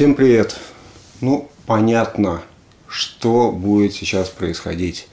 Всем привет! Ну, понятно, что будет сейчас происходить.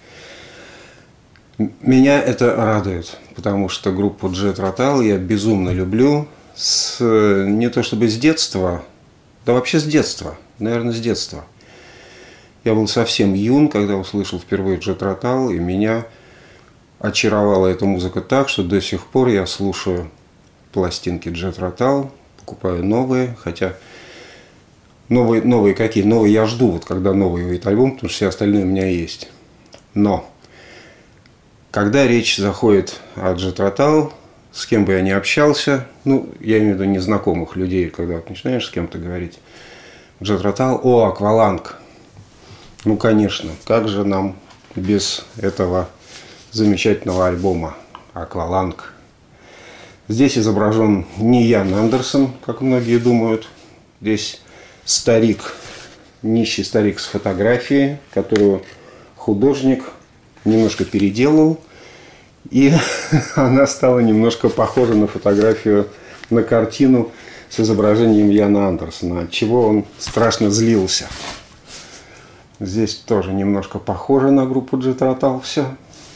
Меня это радует, потому что группу Jet Rotal я безумно люблю. Не то чтобы с детства, да вообще с детства, наверное, с детства. Я был совсем юн, когда услышал впервые Jet Rotal, и меня очаровала эта музыка так, что до сих пор я слушаю пластинки Jet Rotal, покупаю новые, хотя новые какие? Новые я жду, вот когда новый выйдет альбом, потому что все остальные у меня есть. Но когда речь заходит о Jet Rotal, с кем бы я ни общался, ну, я имею в виду незнакомых людей, когда вот начинаешь с кем-то говорить, Jet Rotal, Акваланг. Ну, конечно, как же нам без этого замечательного альбома Акваланг. Здесь изображен не Ян Андерсон, как многие думают. Здесь старик, нищий старик с фотографией, которую художник немножко переделал. И она стала немножко похожа на фотографию, на картину с изображением Яна Андерсона, от чего он страшно злился. Здесь тоже немножко похоже на группу Jet Rotal все.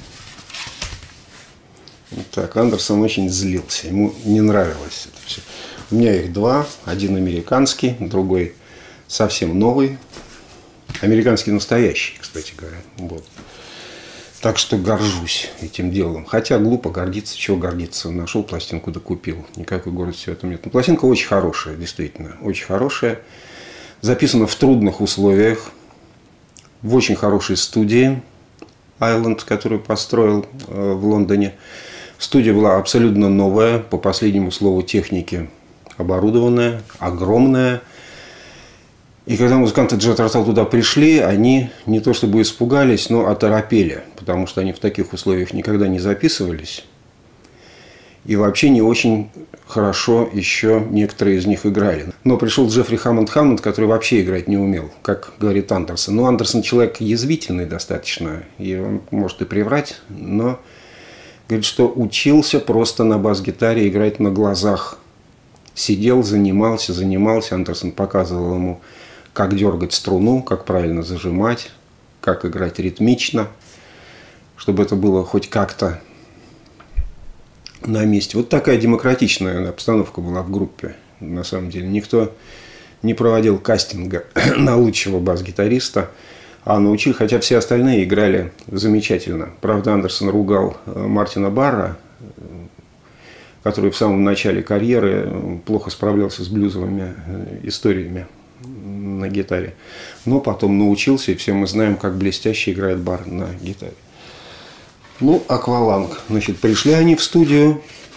Так, Андерсон очень злился, ему не нравилось это все. У меня их два, один американский, другой совсем новый. Американский настоящий, кстати говоря. Вот. Так что горжусь этим делом. Хотя глупо гордиться, чего гордиться. Нашел пластинку, да купил. Никакой гордости в этом нет. Но пластинка очень хорошая, действительно. Очень хорошая. Записана в трудных условиях. В очень хорошей студии. Island, которую построил в Лондоне. Студия была абсолютно новая, по последнему слову техники оборудованная, огромная. И когда музыканты Jet Rotal туда пришли, они не то чтобы испугались, но оторопели, потому что они в таких условиях никогда не записывались. И вообще не очень хорошо еще некоторые из них играли. Но пришел Джеффри Хаммонд, который вообще играть не умел, как говорит Андерсон. Ну, Андерсон человек язвительный достаточно, и он может и приврать, но говорит, что учился просто на бас-гитаре играть на глазах. Сидел, занимался. Андерсон показывал ему, как дергать струну, как правильно зажимать, как играть ритмично, чтобы это было хоть как-то на месте. Вот такая демократичная обстановка была в группе. На самом деле никто не проводил кастинга на лучшего бас-гитариста, а научили, хотя все остальные играли замечательно. Правда, Андерсон ругал Мартина Барра, который в самом начале карьеры плохо справлялся с блюзовыми историями на гитаре. Но потом научился, и все мы знаем, как блестяще играет Барр на гитаре. Ну, Акваланг. Значит, пришли они в студию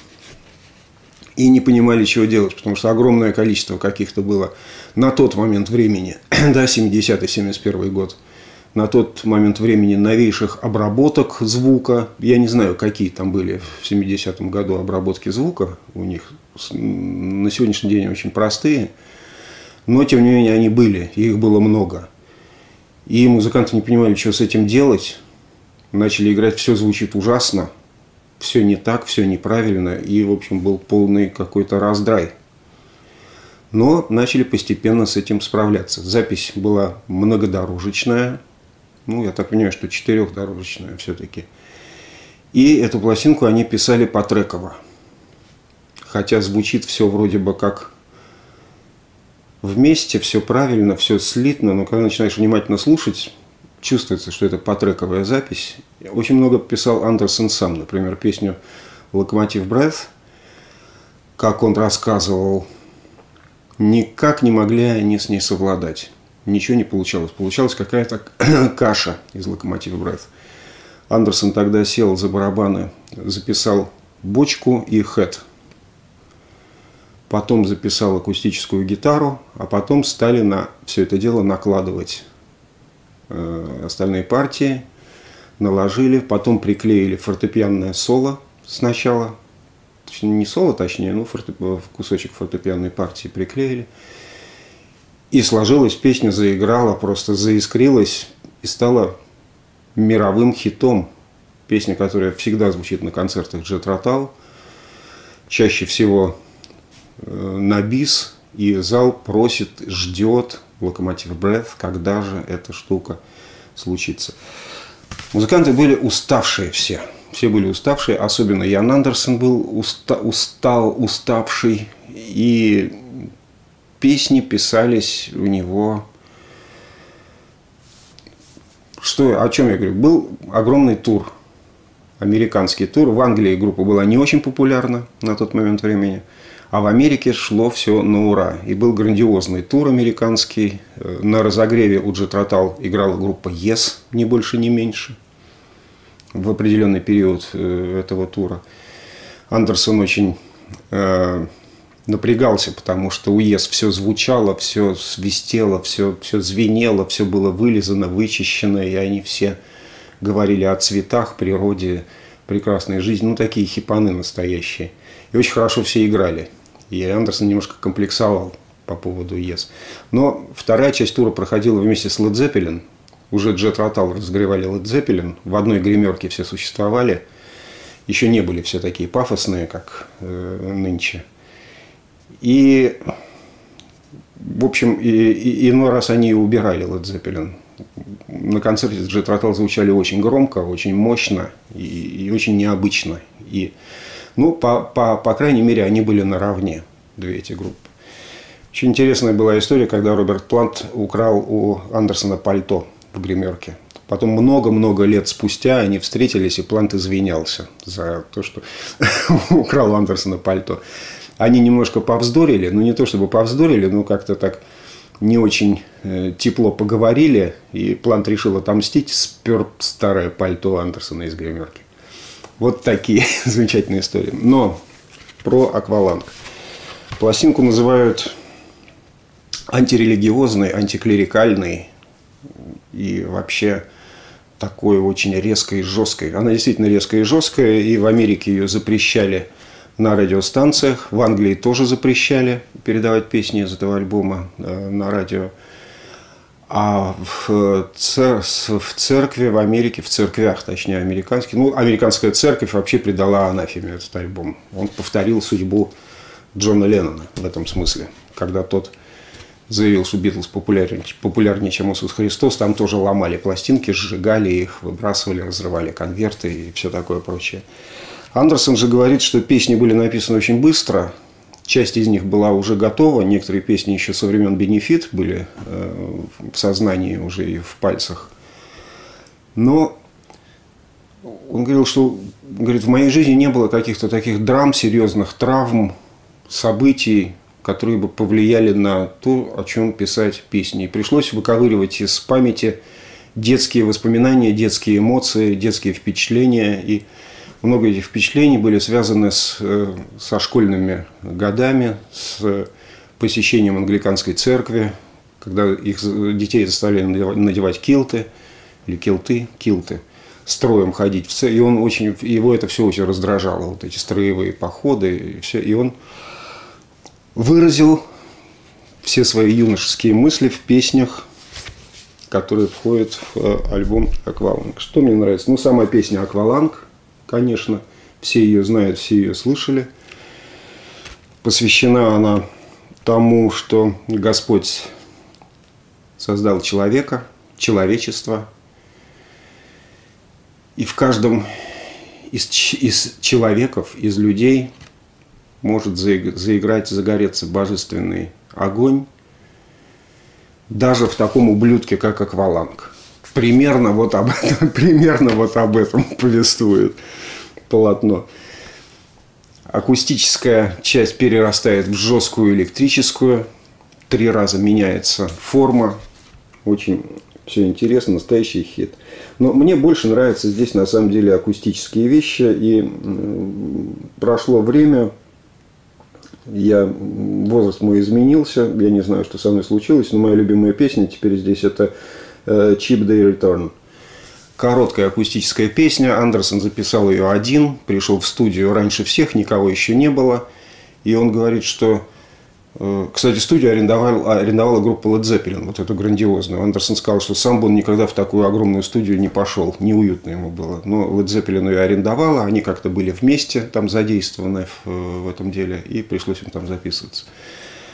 и не понимали, чего делать, потому что огромное количество каких-то было на тот момент времени, да, 70-й, 71-й год, на тот момент времени новейших обработок звука. Я не знаю, какие там были в 70-м году обработки звука у них. На сегодняшний день очень простые. Но, тем не менее, они были. И их было много. И музыканты не понимали, что с этим делать. Начали играть, все звучит ужасно. Все не так, все неправильно. И, в общем, был полный какой-то раздрай. Но начали постепенно с этим справляться. Запись была многодорожечная. Ну, я так понимаю, что 4-дорожечная все-таки. И эту пластинку они писали потреково. Хотя звучит все вроде бы как вместе, все правильно, все слитно. Но когда начинаешь внимательно слушать, чувствуется, что это потрековая запись. Очень много писал Андерсон сам. Например, песню «Locomotive Breath», как он рассказывал, никак не могли они с ней совладать. Ничего не получалось. Получалась какая-то каша из Locomotive Breath. Андерсон тогда сел за барабаны, записал бочку и хэт. Потом записал акустическую гитару, а потом стали на все это дело накладывать остальные партии. Наложили, потом приклеили фортепианное соло сначала. Точнее, не соло, точнее, но кусочек фортепианной партии приклеили. И сложилась песня, заиграла, просто заискрилась и стала мировым хитом. Песня, которая всегда звучит на концертах Jet Rotal. Чаще всего на бис И зал просит, ждет Locomotive Breath, когда же эта штука случится. Музыканты были уставшие все. Все были уставшие, особенно Ян Андерсон был уставший. И песни писались у него... О чем я говорю? Был огромный тур, американский тур. В Англии группа была не очень популярна на тот момент времени. А в Америке шло все на ура. И был грандиозный тур американский. На разогреве у Джет Ротал играла группа Yes, ни больше, ни меньше. В определенный период этого тура. Андерсон очень напрягался, потому что у Yes все звучало, все свистело, все звенело, все было вылизано, вычищено. И они все говорили о цветах, природе, прекрасной жизни. Ну, такие хипаны настоящие. И очень хорошо все играли. И Андерсон немножко комплексовал по поводу Yes. Но вторая часть тура проходила вместе с Led Zeppelin. Уже Джет Ротал разогревали Led Zeppelin. В одной гримерке все существовали. Еще не были все такие пафосные, как нынче. И, в общем, иной раз они и убирали Led Zeppelin. На концерте Джет Ротал звучали очень громко, очень мощно и очень необычно. И, ну, по крайней мере, они были наравне, две эти группы. Очень интересная была история, когда Роберт Плант украл у Андерсона пальто в гримерке. Потом много-много лет спустя они встретились, и Плант извинялся за то, что украл у Андерсона пальто. Они немножко повздорили, ну не то чтобы повздорили, но как-то так не очень тепло поговорили. И Плант решил отомстить, спер старое пальто Андерсона из гримерки. Вот такие замечательные истории. Но про Акваланг. Пластинку называют антирелигиозной, антиклерикальной и вообще такой очень резкой и жесткой. Она действительно резкая и жесткая, и в Америке ее запрещали на радиостанциях, в Англии тоже запрещали передавать песни из этого альбома на радио. А в церкви в Америке, в церквях, точнее, американских, ну, американская церковь вообще предала анафеме этот альбом. Он повторил судьбу Джона Леннона в этом смысле. Когда тот заявил, что Битлз популярнее, чем Иисус Христос, там тоже ломали пластинки, сжигали их, выбрасывали, разрывали конверты и все такое прочее. Андерсон же говорит, что песни были написаны очень быстро. Часть из них была уже готова. Некоторые песни еще со времен «Бенефит» были в сознании уже и в пальцах. Но он говорил, что в моей жизни не было каких-то таких драм, серьезных травм, событий, которые бы повлияли на то, о чем писать песни. И пришлось выковыривать из памяти детские воспоминания, детские эмоции, детские впечатления. И много этих впечатлений были связаны со школьными годами, с посещением англиканской церкви, когда их детей заставляли надевать килты, или килты, строем ходить в церковь. И его это все очень раздражало, вот эти строевые походы и все. И он выразил все свои юношеские мысли в песнях, которые входят в альбом «Акваланг». Что мне нравится? Ну, сама песня «Акваланг», конечно, все ее знают, все ее слышали. Посвящена она тому, что Господь создал человека, человечество. И в каждом из человеков, из людей может заиграть, загореться божественный огонь, даже в таком ублюдке, как Акваланг. Примерно вот об этом повествует полотно. Акустическая часть перерастает в жесткую электрическую. 3 раза меняется форма. Очень все интересно, настоящий хит. Но мне больше нравятся здесь на самом деле акустические вещи. И прошло время, возраст мой изменился. Я не знаю, что со мной случилось, но моя любимая песня теперь здесь это «Cheap Day Return». Короткая акустическая песня. Андерсон записал ее один, пришел в студию раньше всех, никого еще не было. И он говорит, что... Кстати, студию арендовала группа Led Zeppelin, вот эту грандиозную. Андерсон сказал, что сам бы он никогда в такую огромную студию не пошел, неуютно ему было. Но Led Zeppelin ее арендовала, они как-то были вместе там задействованы в этом деле, и пришлось им там записываться.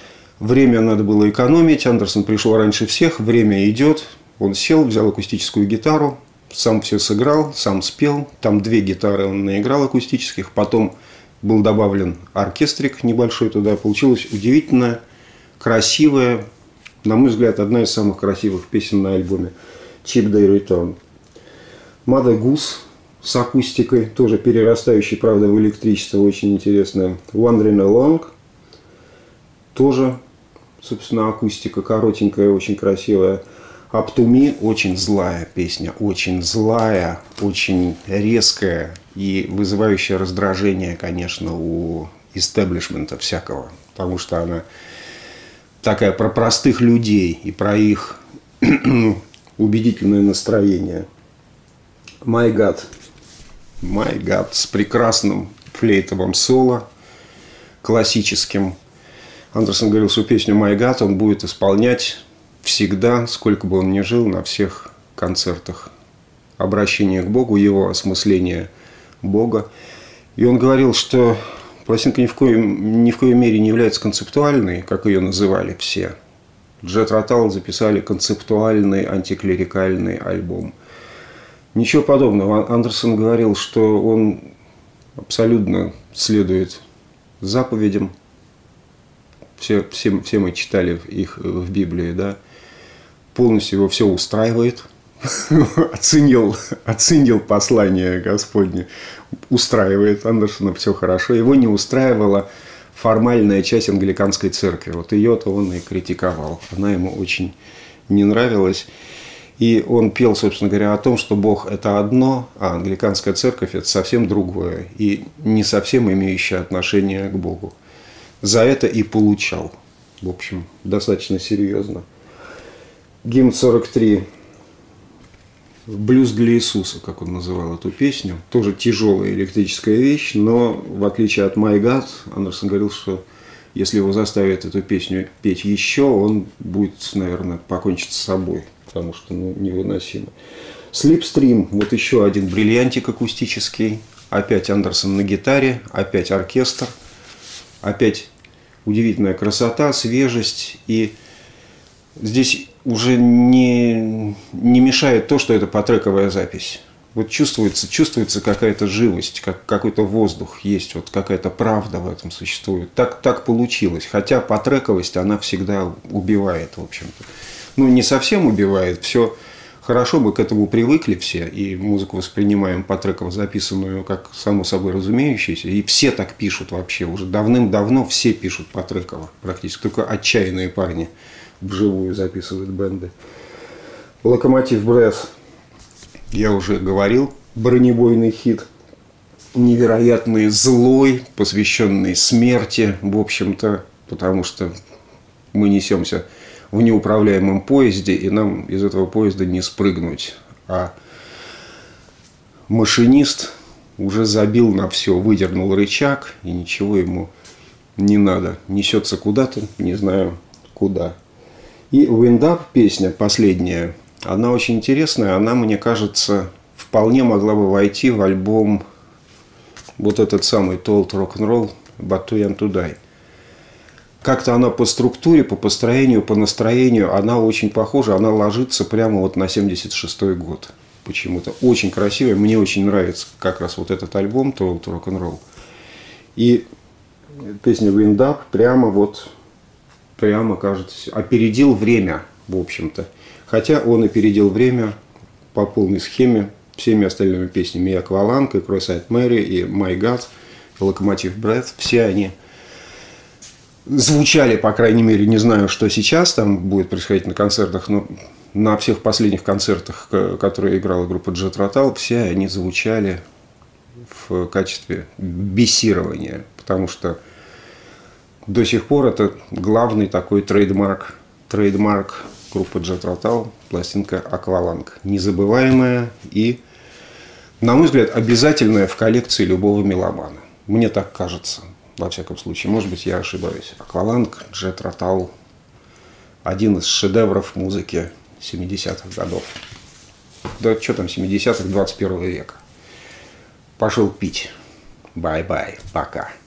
Время надо было экономить. Андерсон пришел раньше всех. Время идет. Он сел, взял акустическую гитару. Сам все сыграл, сам спел. Там 2 гитары он наиграл акустических. Потом был добавлен оркестрик небольшой туда. Получилась удивительная, красивая, на мой взгляд, одна из самых красивых песен на альбоме «Cheap Day Return». Mother Goose с акустикой, тоже перерастающей, правда, в электричество, очень интересная. Wandering Along, тоже, собственно, акустика коротенькая, очень красивая. Up to Me очень злая песня, очень злая, очень резкая и вызывающая раздражение, конечно, у истеблишмента всякого, потому что она такая про простых людей и про их убедительное настроение. My God с прекрасным флейтовым соло, классическим. Андерсон говорил, что песню My God он будет исполнять всегда, сколько бы он ни жил, на всех концертах. Обращение к Богу, его осмысление Бога. И он говорил, что пластинка ни в коей мере не является концептуальной, как ее называли все. Jet Rotal записали концептуальный антиклерикальный альбом. Ничего подобного. Андерсон говорил, что он абсолютно следует заповедям. Все мы читали их в Библии, да. Полностью его все устраивает. Оценил послание Господне. Устраивает Андерсона все хорошо. Его не устраивала формальная часть англиканской церкви. Вот ее-то он и критиковал. Она ему очень не нравилась. И он пел, собственно говоря, о том, что Бог – это одно, а англиканская церковь – это совсем другое. И не совсем имеющее отношение к Богу. За это и получал. В общем, достаточно серьезно. Гимн 43. «Блюз для Иисуса», как он называл эту песню. Тоже тяжелая электрическая вещь, но в отличие от My God, Андерсон говорил, что если его заставят эту песню петь еще, он будет, наверное, покончить с собой, потому что невыносимо. Slipstream, вот еще один бриллиантик акустический. Опять Андерсон на гитаре, опять оркестр, опять удивительная красота, свежесть. И здесь уже не мешает то, что это потрековая запись. Вот чувствуется какая-то живость, какой-то воздух есть, вот какая-то правда в этом существует. Так получилось. Хотя потрековость, она всегда убивает, в общем-то. Ну, не совсем убивает, все хорошо, мы к этому привыкли все, и музыку воспринимаем потреково записанную как само собой разумеющееся, и все так пишут вообще, уже давным-давно все пишут потреково практически, только отчаянные парни вживую записывают бенды. Locomotive Breath, я уже говорил, бронебойный хит, невероятный, злой, посвященный смерти, в общем-то, потому что мы несемся в неуправляемом поезде, и нам из этого поезда не спрыгнуть. А машинист уже забил на все, выдернул рычаг, и ничего ему не надо. Несется куда-то, не знаю куда. И Wind Up, песня последняя, она очень интересная. Она, мне кажется, вполне могла бы войти в альбом вот этот самый Told Rock and Roll, But Too Young to Die. Как-то она по структуре, по построению, по настроению, она очень похожа, она ложится прямо вот на 76-й год. Почему-то очень красивая, мне очень нравится как раз вот этот альбом Told Rock and Roll. И песня Wind Up прямо, кажется, опередил время, в общем-то. Хотя он опередил время по полной схеме всеми остальными песнями. И Акваланг, и Cross-Eyed Mary, и My God, и Locomotive Breath. Все они звучали, по крайней мере, не знаю, что сейчас там будет происходить на концертах, но на всех последних концертах, которые играла группа Jet Rotal, все они звучали в качестве бисирования, потому что до сих пор это главный такой трейдмарк группы Jet Rotal, пластинка «Акваланг». Незабываемая и, на мой взгляд, обязательная в коллекции любого меломана. Мне так кажется, во всяком случае. Может быть, я ошибаюсь. «Акваланг», Jet Rotal – один из шедевров музыки 70-х годов. Да что там 70-х, 21 века. Пошел пить. Бай-бай. Пока.